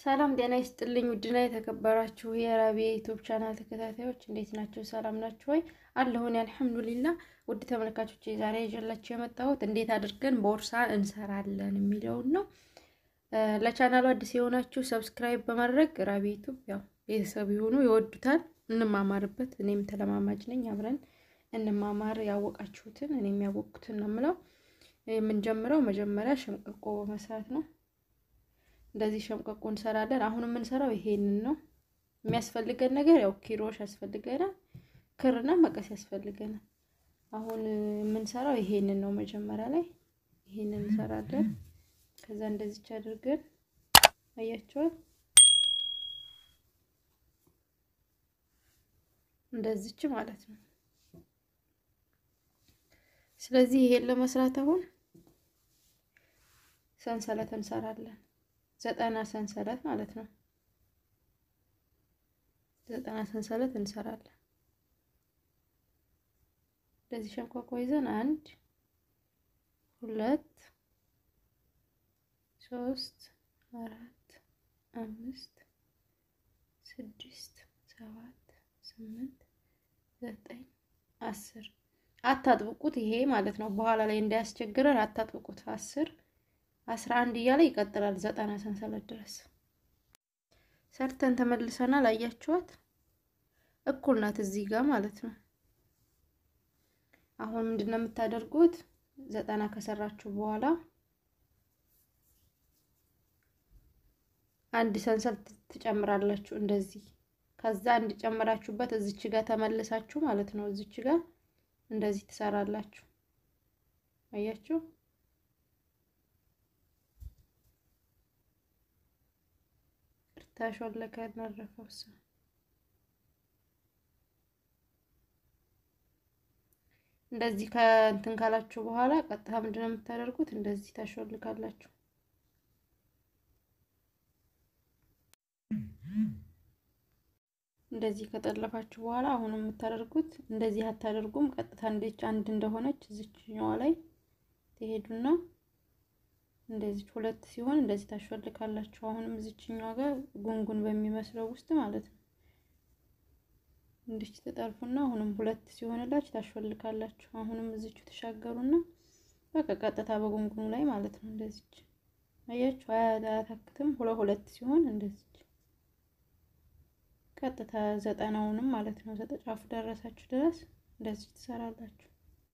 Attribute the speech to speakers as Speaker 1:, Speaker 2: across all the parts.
Speaker 1: ሰላም ጤና ይስጥልኝ ውድና የተከበራችሁ የራቢ ዩቲዩብ ቻናል ተከታታዮች እንዴት ናችሁ? ሰላም ናችሁ ወይ? አለሁኝ አልሐምዱሊላህ። ውድ ተመልካቾች ዛሬ ይዤላችሁ የመጣሁት እንዴት አድርገን ቦርሳ እንሰራለን የሚለው ነው። ለቻናሉ አዲስ የሆናችሁ ሰብስክራይብ በማድረግ ራቢ ዩቲዩብ ያው ቤተሰብ ይሁኑ፣ ይወዱታል፣ እንማማርበት። እኔም ተለማማጅ ነኝ፣ አብረን እንማማር። ያወቃችሁትን እኔም ያወቅኩትን ነው የምለው። የምንጀምረው መጀመሪያ ሸምቀቆ በመስራት ነው። እንደዚህ ሸምቀቆ እንሰራለን። አሁን የምንሰራው ይሄንን ነው። የሚያስፈልገን ነገር ያው ኪሮሽ ያስፈልገናል፣ ክርና መቀስ ያስፈልገናል። አሁን የምንሰራው ይሄንን ነው። መጀመሪያ ላይ ይሄንን እንሰራለን። ከዛ እንደዚህ አድርገን አያችኋል፣ እንደዚህ ማለት ነው። ስለዚህ ይሄን ለመስራት አሁን ሰንሰለት እንሰራለን። 90 ሰንሰለት ማለት ነው። 90 ሰንሰለት እንሰራለን። እንደዚህ ሸምቀቆ ይዘን 1 2 3 4 5 6 7 8 9 10 አታጥብቁት። ይሄ ማለት ነው በኋላ ላይ እንዳያስቸግረን አታጥብቁት። 10 11 እያለ ይቀጥላል 90 ሰንሰለት ድረስ ሰርተን ተመልሰናል። አያችኋት እኩል ናት እዚህ ጋር ማለት ነው። አሁን ምንድነው የምታደርጉት? 90 ከሰራችሁ በኋላ አንድ ሰንሰለት ትጨምራላችሁ እንደዚህ። ከዛ እንድጨምራችሁበት እዚች ጋር ተመልሳችሁ ማለት ነው እዚች ጋር እንደዚህ ትሰራላችሁ። አያችሁ ታሾለከ ነረፈውስ እንደዚህ ከእንትን ካላችሁ በኋላ ቀጥታ ምንድነው የምታደርጉት? እንደዚህ ታሾልካላችሁ። እንደዚህ ከጠለፋችሁ በኋላ አሁን የምታደርጉት እንደዚህ አታደርጉም። ቀጥታ እንደች አንድ እንደሆነች እዚችኛዋ ላይ ትሄዱና እንደዚህ ሁለት ሲሆን እንደዚህ ታሾልካላችሁ። አሁንም እዚችኛዋ ጋር ጉንጉን በሚመስለው ውስጥ ማለት ነው እንደዚህ ተጠልፉና አሁንም ሁለት ሲሆንላችሁ ታሾልካላችሁ። አሁንም እዚቹ ተሻገሩና በቃ ቀጥታ በጉንጉኑ ላይ ማለት ነው እንደዚህ አያችሁ። አያታክትም። ሁለት ሲሆን እንደዚህ ቀጥታ 90ውንም ማለት ነው ዘጠጫፉ ደረሳችሁ ድረስ እንደዚህ ትሰራላችሁ።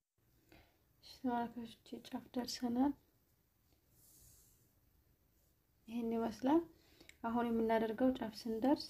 Speaker 1: ተመልካቾች ጫፍ ደርሰናል። ይሄን ይመስላል። አሁን የምናደርገው ጫፍ ስንደርስ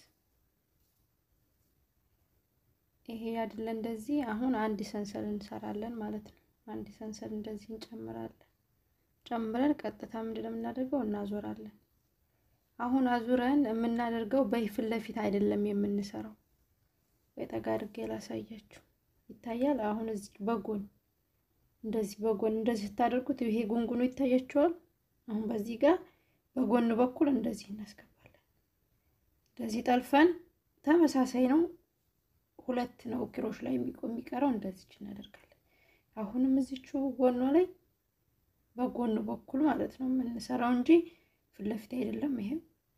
Speaker 1: ይሄ አይደለ እንደዚህ አሁን አንድ ሰንሰል እንሰራለን ማለት ነው። አንድ ሰንሰል እንደዚህ እንጨምራለን። ጨምረን ቀጥታ ምንድነው የምናደርገው? እናዞራለን። አሁን አዙረን የምናደርገው በፊት ለፊት አይደለም የምንሰራው። በተጋርጌ ላሳያችሁ ይታያል። አሁን እዚህ በጎን እንደዚህ በጎን እንደዚህ ታደርጉት ይሄ ጉንጉኑ ይታያችኋል። አሁን በዚህ ጋር በጎን በኩል እንደዚህ እናስገባለን። እንደዚህ ጠልፈን ተመሳሳይ ነው። ሁለት ነው ኪሮሽ ላይ የሚቀረው እንደዚህ እናደርጋለን። አሁንም እዚህው ጎኗ ላይ በጎን በኩል ማለት ነው የምንሰራው እንጂ ፊት ለፊት አይደለም። ይሄ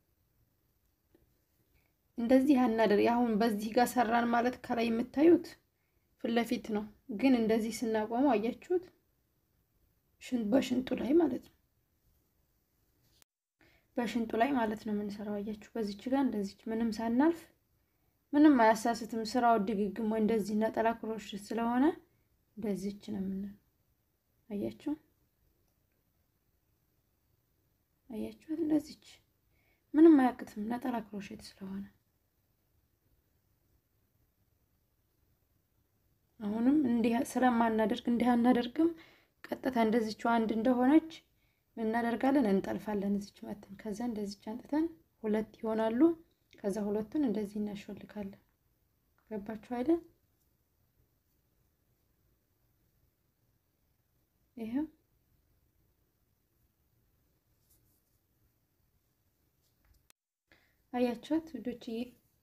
Speaker 1: እንደዚህ አናደርግ። አሁን በዚህ ጋር ሰራን ማለት ከላይ የምታዩት ፊት ለፊት ነው፣ ግን እንደዚህ ስናቆመው አያችሁት በሽንጡ ላይ ማለት ነው። በሽንጡ ላይ ማለት ነው የምንሰራው። አያችሁ በዚች ጋር እንደዚህ ምንም ሳናልፍ ምንም አያሳስትም ስራው። ድግግም ወይ እንደዚህ ነጠላ ክሮሽ ስለሆነ እንደዚህች ነው የምንለው። አያችሁ አያችሁት እንደዚህች ምንም አያቅትም ነጠላ ክሮሼት ስለሆነ። አሁንም እንዲህ ስለማናደርግ እንዲህ አናደርግም። ቀጥታ እንደዚህች አንድ እንደሆነች እናደርጋለን፣ እንጠልፋለን እዚች መተን። ከዛ እንደዚች አንጥተን ሁለት ይሆናሉ። ከዛ ሁለቱን እንደዚህ እናሾልካለን። ገባችሁ አይደል? ይሄ አያችሁት ውዶችዬ?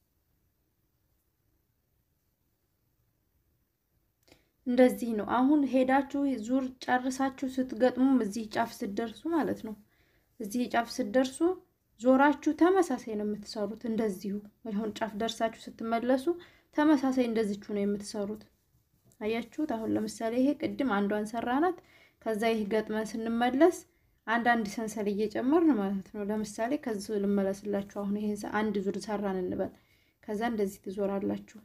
Speaker 1: እንደዚህ ነው። አሁን ሄዳችሁ ዙር ጨርሳችሁ ስትገጥሙ እዚህ ጫፍ ስትደርሱ ማለት ነው እዚህ ጫፍ ስትደርሱ ዞራችሁ ተመሳሳይ ነው የምትሰሩት እንደዚሁ አሁን ጫፍ ደርሳችሁ ስትመለሱ ተመሳሳይ እንደዚህችሁ ነው የምትሰሩት አያችሁት አሁን ለምሳሌ ይሄ ቅድም አንዷን ሰራናት ከዛ ይሄ ገጥመን ስንመለስ አንድ ሰንሰል እየጨመርን ማለት ነው ለምሳሌ ከዚህ ልመለስላችሁ አሁን ይሄን አንድ ዙር ሰራን እንበል ከዛ እንደዚህ ትዞራላችሁ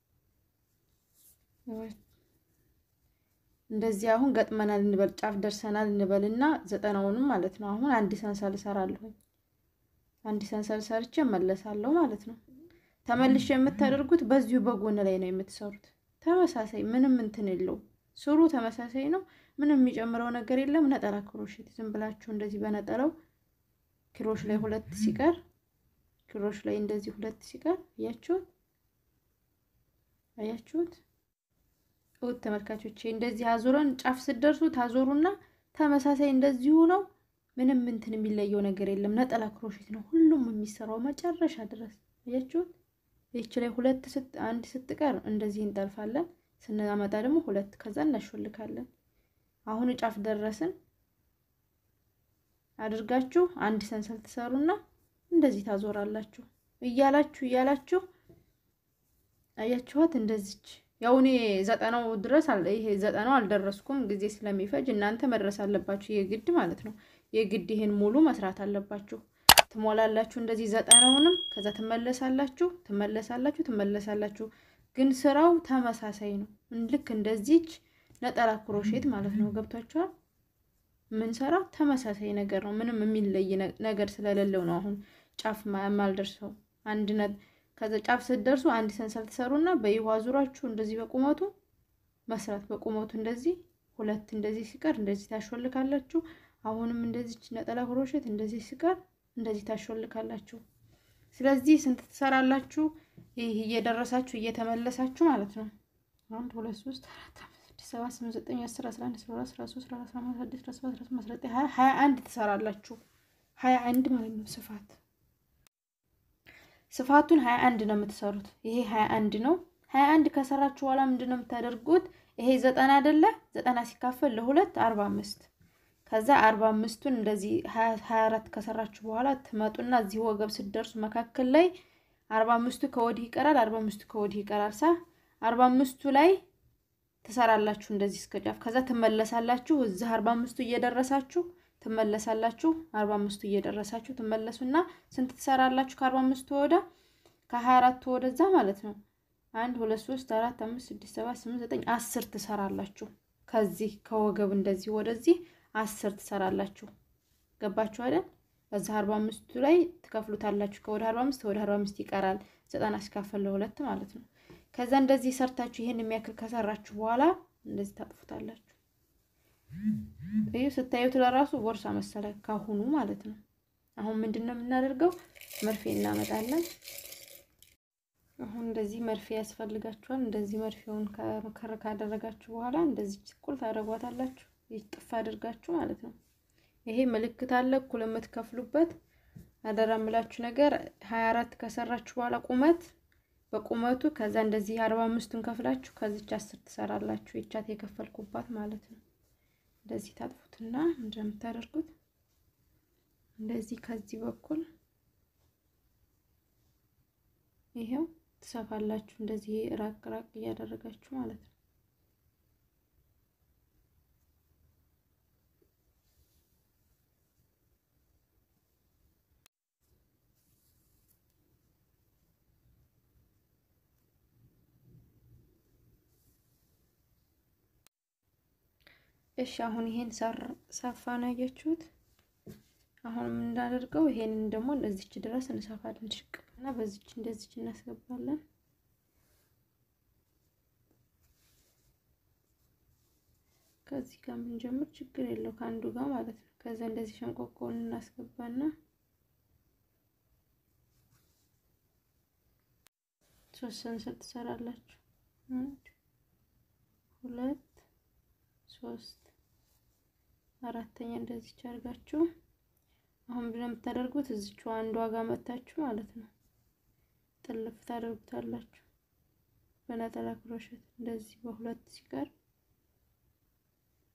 Speaker 1: እንደዚህ አሁን ገጥመናል እንበል ጫፍ ደርሰናል እንበልና 90ውንም ማለት ነው አሁን አንድ ሰንሰል ሰራለሁ አንድ ሰንሰል ሰርቼ መለሳለሁ ማለት ነው ተመልሼ የምታደርጉት በዚሁ በጎን ላይ ነው የምትሰሩት ተመሳሳይ ምንም እንትን የለው ስሩ ተመሳሳይ ነው ምንም የሚጨምረው ነገር የለም ነጠላ ክሮሼት ዝም ብላችሁ እንደዚህ በነጠላው ክሮሽ ላይ ሁለት ሲቀር ክሮሽ ላይ እንደዚህ ሁለት ሲቀር አያችሁት ተመልካቾቼ እንደዚህ አዙረን ጫፍ ስደርሱ ታዞሩና ተመሳሳይ እንደዚሁ ነው ምንም እንትን የሚለየው ነገር የለም ነጠላ ክሮሼት ነው ሁሉም የሚሰራው መጨረሻ ድረስ አያችሁት እቺ ላይ አንድ ስትቀር እንደዚህ እንጠልፋለን ስናመጣ ደግሞ ሁለት ከዛ እናሽልካለን አሁን ጫፍ ደረስን አድርጋችሁ አንድ ሰንሰል ተሰሩና እንደዚህ ታዞራላችሁ እያላችሁ አያችሁት እንደዚች ያውኔ 90ው ድረስ ይሄ 90ው አልደረስኩም ጊዜ ስለሚፈጅ እናንተ መድረስ አለባችሁ የግድ ማለት ነው የግድ ይሄን ሙሉ መስራት አለባችሁ ትሞላላችሁ እንደዚህ 90ውንም ከዛ ትመለሳላችሁ ግን ስራው ተመሳሳይ ነው ልክ እንደዚች ነጠላ ክሮሼት ማለት ነው ገብታችኋል ምን ሰራው ተመሳሳይ ነገር ነው ምንም የሚለይ ነገር ስለሌለው ነው አሁን ጫፍ ማልደርሰው ከዛ ጫፍ ስትደርሱ አንድ ሰንሰል ተሰሩና በይዋ ዙራችሁ እንደዚህ በቁመቱ መስራት በቁመቱ እንደዚህ ሁለት እንደዚህ ሲቀር እንደዚህ ታሽልካላችሁ አሁንም እንደዚህ ነጠላ ክሮሼት እንደዚህ ሲቀር እንደዚህ ታሽልካላችሁ ስለዚህ ስንት ትሰራላችሁ ይሄ እየደረሳችሁ እየተመለሳችሁ ማለት ነው 1 2 3 4 5 6 7 8 9 10 11 12 13 14 15 16 17 18 21 ትሰራላችሁ 21 ማለት ነው ስፋቱን 21 ነው የምትሰሩት ይሄ 21 ነው 21 ከሰራችሁ በኋላ ምንድነው የምታደርጉት ይሄ 90 አይደለ 90 ሲካፈል ለ2 45 ከዛ 45ቱን እንደዚህ 24 ከሰራችሁ በኋላ ትመጡና እዚህ ወገብ ስትደርሱ መካከል ላይ 45ቱ ከወዲህ ይቀራል 45ቱ ከወዲህ ይቀራል 45ቱ ላይ ተሰራላችሁ እንደዚህ እስከጫፍ ከዛ ትመለሳላችሁ እዚህ 45ቱ እየደረሳችሁ ትመለሳላችሁ 45ቱ እየደረሳችሁ ትመለሱና ስንት ተሰራላችሁ ከ45ቱ ወደ ከ24ቱ ወደዛ ማለት ነው 1 2 3 4 5 6 7 8 9 10 ተሰራላችሁ ከዚህ ከወገብ እንደዚህ ወደዚህ 10 ተሰራላችሁ ገባችሁ አይደል በዛ 45ቱ ላይ ተከፍሉታላችሁ ከወደ 45 ወደ 45 ይቀራል 90 ሲካፈል ለ2 ማለት ነው ከዛ እንደዚህ ሰርታችሁ ይሄን የሚያክል ከሰራችሁ በኋላ እንደዚህ ታጥፉታላችሁ ስታዩት ለራሱ ቦርሳ መሰለ ካሁኑ ማለት ነው አሁን ምንድነው የምናደርገው መርፌ እናመጣለን አሁን እንደዚህ መርፌ ያስፈልጋችኋል እንደዚህ መርፌውን ካደረጋችሁ በኋላ እንደዚህ ቁል ታደርጓታላችሁ ይጥፍ አድርጋችሁ ማለት ነው ይሄ ምልክት አለ እኩል የምትከፍሉበት አደራምላችሁ ነገር 24 ከሰራችሁ በኋላ ቁመት በቁመቱ ከዛ እንደዚህ 45ቱን ከፍላችሁ ከዚች 10 ተሰራላችሁ ይቻት የከፈልኩባት ማለት ነው እንደዚህ ታጥፉትና እንደምታደርጉት እንደዚህ ከዚህ በኩል ይሄው ተሰፋላችሁ እንደዚህ ራቅ ያደረጋችሁ ማለት ነው እሺ አሁን ይሄን ሰፋን ያያችሁት አሁን ምን እንዳደርገው ይሄንን ደግሞ እንደዚች ድረስ እንሰፋለን ሽቅና በዚች እንደዚች እናስገባለን ከዚህ ጋር ምን ጀምር ችግር የለው ካንዱ ጋር ማለት ነው ከዛ እንደዚህ ሸንቆቆን እናስገባና 3 ሰንሰል ትሰራላችሁ 1 2 3 አራተኛ እንደዚህ ቻርጋችሁ አሁን ምንድነው የምታደርጉት እዚቹ አንዷ ጋር መታችሁ ማለት ነው ጥልፍ ታደርጉታላችሁ በነጠላ ክሮሼት እንደዚህ በሁለት ሲቀር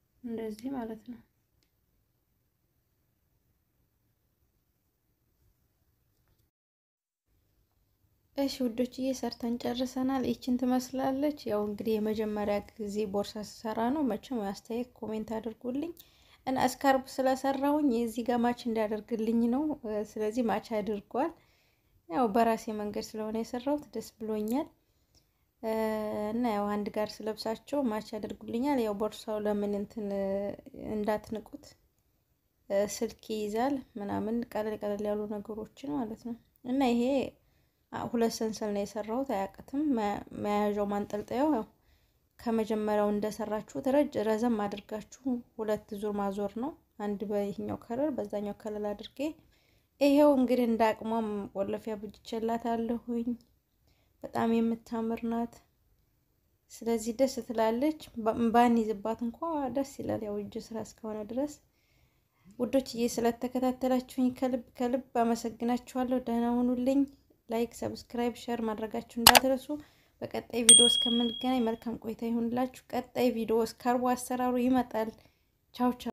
Speaker 1: እንደዚህ ማለት ነው እሺ ውዶችዬ ሰርተን ጨርሰናል። ይቺን ትመስላለች። ያው እንግዲህ የመጀመሪያ ጊዜ ቦርሳ ስሰራ ነው። መቼም አስተያየት ኮሜንት አድርጉልኝ እና እስካርብ ስለሰራሁኝ እዚህ ጋር ማች እንዲያደርግልኝ ነው። ስለዚህ ማች አድርጓል። ያው በራሴ መንገድ ስለሆነ የሰራሁት ደስ ብሎኛል እና ያው አንድ ጋር ስለብሳቸው ማች ያደርጉልኛል። ያው ቦርሳው ለምን እንትን እንዳትንቁት ስልክ ይይዛል ምናምን ቀለል ቀለል ያሉ ነገሮችን ማለት ነው እና ይሄ ሁለት ሰንሰል ነው የሰራሁት። አያቅትም መያዣው ማንጠልጠያው ያው ከመጀመሪያው እንደሰራችሁት ረዘም አድርጋችሁ ሁለት ዙር ማዞር ነው። አንድ በይሄኛው ከለር በዛኛው ከለር አድርጌ ይሄው እንግዲህ እንዳቅሟም ወለፊያ ብጅቼላታለሁኝ። በጣም የምታምር ናት። ስለዚህ ደስ ትላለች። ባንይዝባት እንኳን ደስ ይላል። ያው እጅ ስራ እስከሆነ ድረስ ውዶችዬ ስለተከታተላችሁኝ ከልብ አመሰግናችኋለሁ። ደህና ሁኑልኝ። ላይክ፣ ሰብስክራይብ፣ ሼር ማድረጋችሁ እንዳትረሱ። በቀጣይ ቪዲዮ እስከምንገናኝ መልካም ቆይታ ይሁንላችሁ። ቀጣይ ቪዲዮ እስካርቦ አሰራሩ ይመጣል። ቻው ቻው።